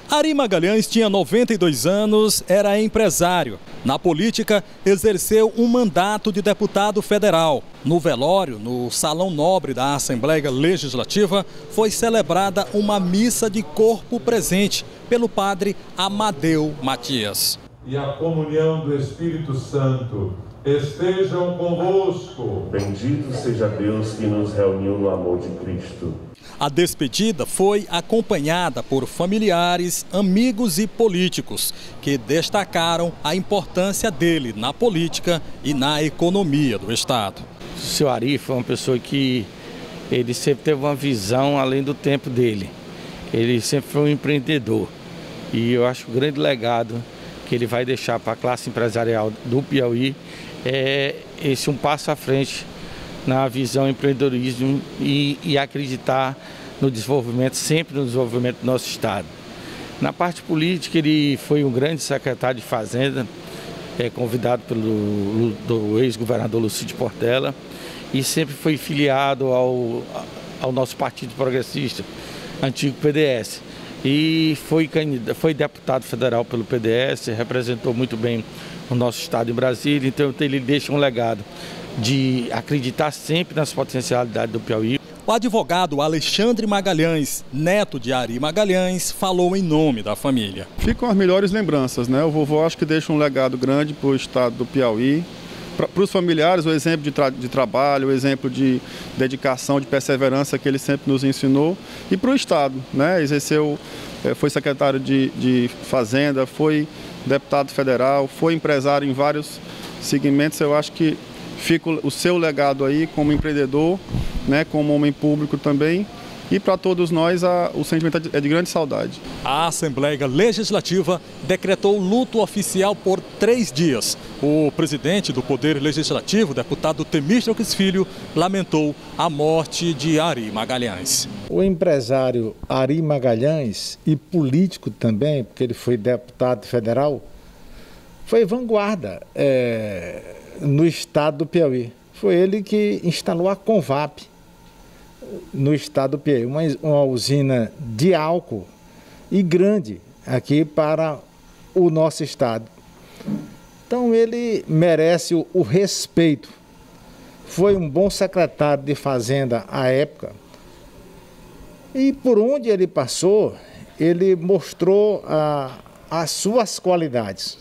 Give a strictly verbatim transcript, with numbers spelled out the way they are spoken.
Ari Magalhães tinha noventa e dois anos, era empresário. Na política, exerceu um mandato de deputado federal. No velório, no Salão Nobre da Assembleia Legislativa, foi celebrada uma missa de corpo presente pelo padre Amadeu Matias. E a comunhão do Espírito Santo estejam convosco. Bendito seja Deus que nos reuniu no amor de Cristo. A despedida foi acompanhada por familiares, amigos e políticos que destacaram a importância dele na política e na economia do Estado. O seu Ari foi uma pessoa que ele sempre teve uma visão além do tempo dele. Ele sempre foi um empreendedor e eu acho que o grande legado que ele vai deixar para a classe empresarial do Piauí é esse um passo à frente na visão empreendedorismo e, e acreditar no desenvolvimento, sempre no desenvolvimento do nosso Estado. Na parte política, ele foi um grande secretário de Fazenda, é, convidado pelo ex-governador Lucídio Portela, e sempre foi filiado ao, ao nosso Partido Progressista, antigo P D S. E foi, foi deputado federal pelo P D S, representou muito bem o nosso Estado em Brasília, então ele deixa um legado de acreditar sempre nas potencialidades do Piauí. O advogado Alexandre Magalhães, neto de Ari Magalhães, falou em nome da família. Ficam as melhores lembranças, né? O vovô acho que deixa um legado grande para o Estado do Piauí. Para os familiares, o exemplo de, tra de trabalho, o exemplo de dedicação, de perseverança que ele sempre nos ensinou. E para o Estado, né? Exerceu, foi secretário de, de Fazenda, foi deputado federal, foi empresário em vários segmentos. Eu acho que fica o seu legado aí como empreendedor, né, como homem público também. E para todos nós a, o sentimento é de grande saudade. A Assembleia Legislativa decretou luto oficial por três dias. O presidente do Poder Legislativo, deputado Temístocles Filho, lamentou a morte de Ari Magalhães. O empresário Ari Magalhães, e político também, porque ele foi deputado federal, foi vanguarda é, no estado do Piauí. Foi ele que instalou a Convap no estado do Piauí, uma, uma usina de álcool e grande aqui para o nosso estado. Então ele merece o, o respeito. Foi um bom secretário de Fazenda à época e por onde ele passou, ele mostrou a, as suas qualidades.